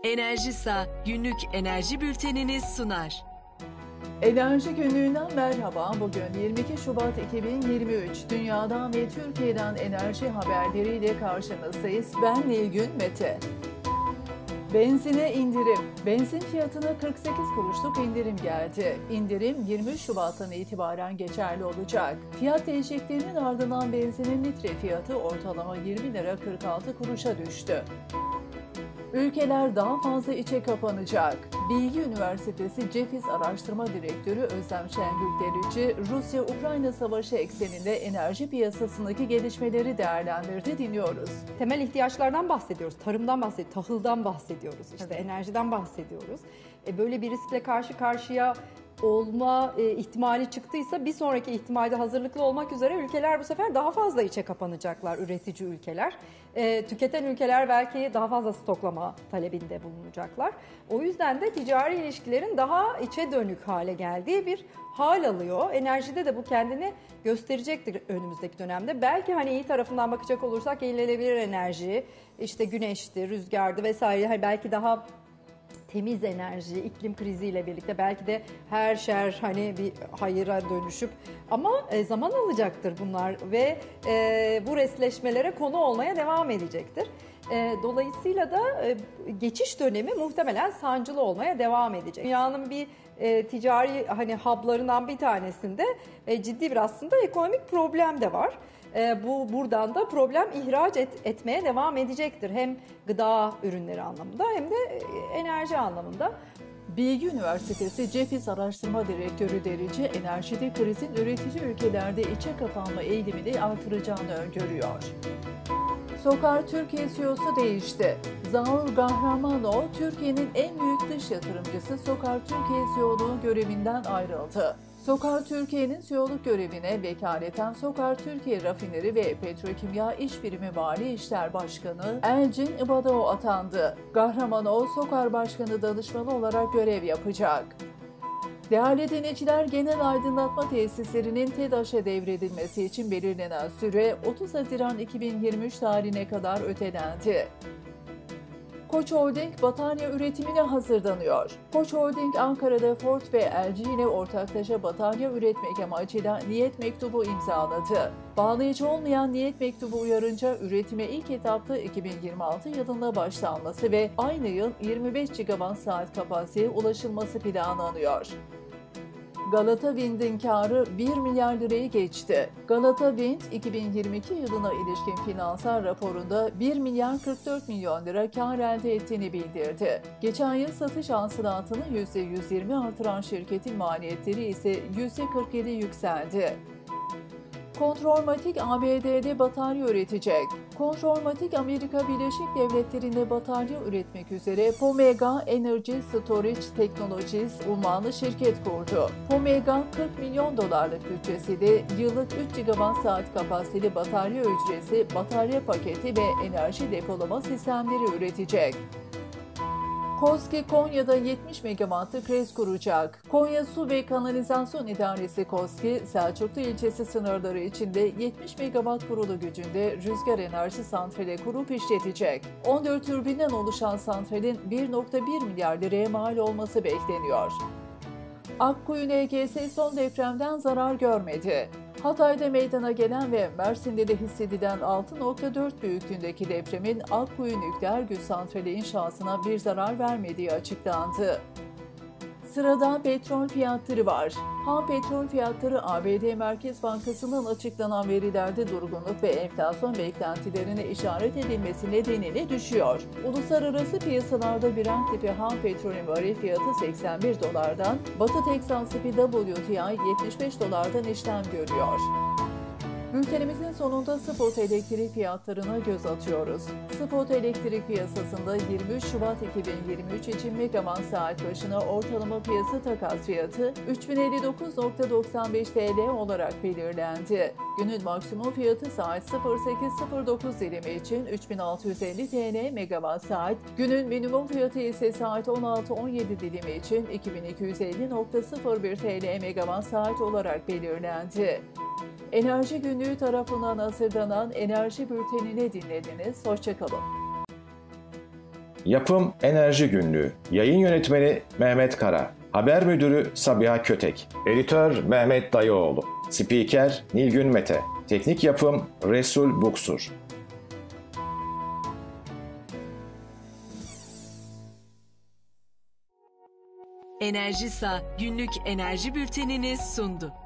Enerjisa günlük enerji bülteniniz sunar. Enerji günlüğünden merhaba. Bugün 22 Şubat 2023. Dünyadan ve Türkiye'den enerji haberleriyle karşınızdayız. Ben Nilgün Mete. Benzine indirim. Benzin fiyatına 48 kuruşluk indirim geldi. İndirim 23 Şubat'tan itibaren geçerli olacak. Fiyat değişikliğinin ardından benzinin litre fiyatı ortalama 20 lira 46 kuruşa düştü. Ülkeler daha fazla içe kapanacak. Bilgi Üniversitesi Cefis Araştırma Direktörü Özlem Şengül Derici, Rusya-Ukrayna Savaşı ekseninde enerji piyasasındaki gelişmeleri değerlendirdi. Dinliyoruz. Temel ihtiyaçlardan bahsediyoruz, tarımdan bahsediyoruz, tahıldan bahsediyoruz, enerjiden bahsediyoruz. Böyle bir riskle karşı karşıya olma ihtimali çıktıysa bir sonraki ihtimalde hazırlıklı olmak üzere ülkeler bu sefer daha fazla içe kapanacaklar, üretici ülkeler. Tüketen ülkeler belki daha fazla stoklama talebinde bulunacaklar. O yüzden de ticari ilişkilerin daha içe dönük hale geldiği bir hal alıyor. Enerjide de bu kendini gösterecektir önümüzdeki dönemde. Belki iyi tarafından bakacak olursak yenilenebilir enerji, işte güneşti, rüzgardı vesaire, belki daha temiz enerji, iklim kriziyle birlikte belki de her şer bir hayıra dönüşüp ama zaman alacaktır bunlar ve bu resleşmelere konu olmaya devam edecektir. Dolayısıyla da geçiş dönemi muhtemelen sancılı olmaya devam edecek. Dünyanın bir ticari hub'larından bir tanesinde ciddi bir aslında ekonomik problem de var. Buradan da problem ihraç etmeye devam edecektir. Hem gıda ürünleri anlamında hem de enerji anlamında. Bilgi Üniversitesi Cefis Araştırma Direktörü Derici, enerjide krizin üretici ülkelerde içe kapanma eğilimini artıracağını öngörüyor. Sokar Türkiye CEO'su değişti. Zaur Gahramanov, Türkiye'nin en büyük dış yatırımcısı Sokar Türkiye CEO'luğu görevinden ayrıldı. Sokar Türkiye'nin CEO'luk görevine vekaleten Sokar Türkiye Rafineri ve Petrokimya İş Birimi Mali İşler Başkanı Elcin İbadao atandı. Gahramanov, Sokar Başkanı danışmanı olarak görev yapacak. Değerli dinleyiciler, genel aydınlatma tesislerinin TEDAŞ'a devredilmesi için belirlenen süre 30 Haziran 2023 tarihine kadar ötelendi. Koç Holding batarya üretimine hazırlanıyor. Koç Holding Ankara'da Ford ve LG ile ortaklaşa batarya üretmek amacıyla niyet mektubu imzaladı. Bağlayıcı olmayan niyet mektubu uyarınca üretime ilk etapta 2026 yılında başlanması ve aynı yıl 25 GWh kapasiteye ulaşılması planlanıyor. Galata Wind'in karı 1 milyar lirayı geçti. Galata Wind, 2022 yılına ilişkin finansal raporunda 1 milyar 44 milyon lira kar elde ettiğini bildirdi. Geçen yıl satış hasılatını %120 artıran şirketin maliyetleri ise %47 yükseldi. Kontrolmatik ABD'de batarya üretecek. Kontrolmatik Amerika Birleşik Devletleri'nde batarya üretmek üzere Pomega Energy Storage Technologies unvanlı şirket kurdu. Pomega 40 milyon dolarlık bütçesiyle yıllık 3 GWh kapasiteli batarya hücresi, batarya paketi ve enerji depolama sistemleri üretecek. KOSGİ Konya'da 70 megawattlık KRES kuracak. Konya Su ve Kanalizasyon İdaresi KOSGİ, Selçuklu ilçesi sınırları içinde 70 megawatt kurulu gücünde rüzgar enerji santrali kurup işletecek. 14 türbinden oluşan santralin 1,1 milyar liraya mal olması bekleniyor. Akkuyu NGS son depremden zarar görmedi. Hatay'da meydana gelen ve Mersin'de de hissedilen 6,4 büyüklüğündeki depremin Akkuyu Nükleer Güç Santrali inşasına bir zarar vermediği açıklandı. Sırada petrol fiyatları var. Ham petrol fiyatları ABD Merkez Bankası'ndan açıklanan verilerde durgunluk ve enflasyon beklentilerine işaret edilmesi nedeniyle düşüyor. Uluslararası piyasalarda Brent tipi ham petrolün varil fiyatı 81 dolardan, Batı Teksas tipi WTI 75 dolardan işlem görüyor. Bültenimizin sonunda spot elektrik fiyatlarına göz atıyoruz. Spot elektrik piyasasında 23 Şubat 2023 için megawatt saat başına ortalama piyasa takas fiyatı 3059,95 TL olarak belirlendi. Günün maksimum fiyatı saat 08.09 dilimi için 3650 TL megawatt saat, günün minimum fiyatı ise saat 16.17 dilimi için 2250,01 TL megawatt saat olarak belirlendi. Enerji Günlüğü tarafından hazırlanan Enerji Bülteni'ni dinlediniz. Hoşça kalın. Yapım Enerji Günlüğü. Yayın yönetmeni Mehmet Kara. Haber müdürü Sabiha Kötek. Editör Mehmet Dayıoğlu. Spiker Nilgün Mete. Teknik yapım Resul Buksur. Enerjisa günlük enerji bültenini sundu.